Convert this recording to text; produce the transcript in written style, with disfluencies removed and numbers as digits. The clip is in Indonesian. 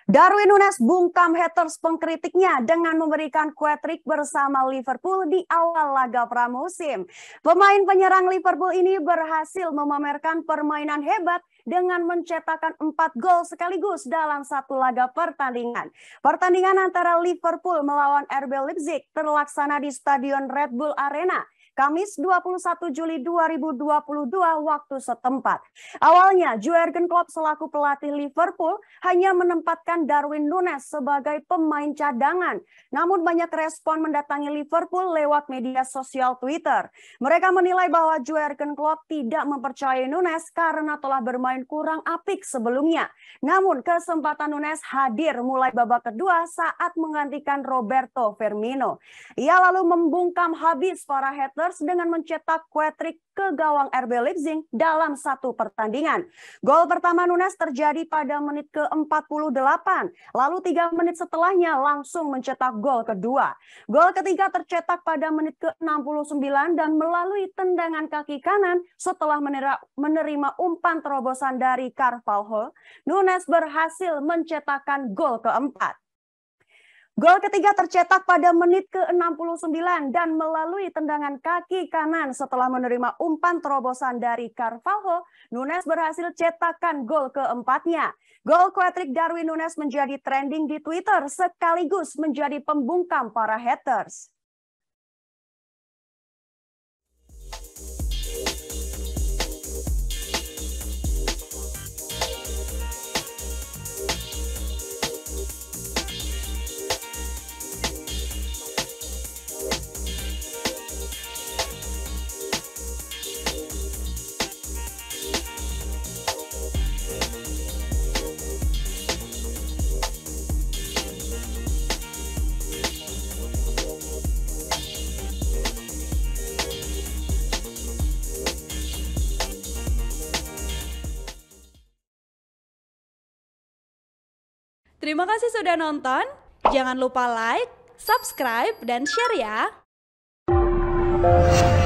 Darwin Núñez bungkam haters pengkritiknya dengan memberikan kue trik bersama Liverpool di awal laga pramusim. Pemain penyerang Liverpool ini berhasil memamerkan permainan hebat dengan mencetakkan 4 gol sekaligus dalam satu laga pertandingan. Pertandingan antara Liverpool melawan RB Leipzig terlaksana di Stadion Red Bull Arena Kamis 21 Juli 2022 waktu setempat. Awalnya, Jurgen Klopp selaku pelatih Liverpool hanya menempatkan Darwin Núñez sebagai pemain cadangan. Namun banyak respon mendatangi Liverpool lewat media sosial Twitter. Mereka menilai bahwa Jurgen Klopp tidak mempercayai Núñez karena telah bermain kurang apik sebelumnya. Namun kesempatan Núñez hadir mulai babak kedua saat menggantikan Roberto Firmino. Ia lalu membungkam habis para haters dengan mencetak kue trik ke gawang RB Leipzig dalam satu pertandingan. Gol pertama Núñez terjadi pada menit ke-48, lalu 3 menit setelahnya langsung mencetak gol kedua. Gol ketiga tercetak pada menit ke-69 dan melalui tendangan kaki kanan setelah menerima umpan terobosan dari Carvalho, Núñez berhasil mencetakkan gol keempat. Gol ketiga tercetak pada menit ke-69 dan melalui tendangan kaki kanan setelah menerima umpan terobosan dari Carvalho, Núñez berhasil cetakkan gol keempatnya. Gol kue trik Darwin Núñez menjadi trending di Twitter sekaligus menjadi pembungkam para haters. Terima kasih sudah nonton. Jangan lupa like, subscribe, dan share ya.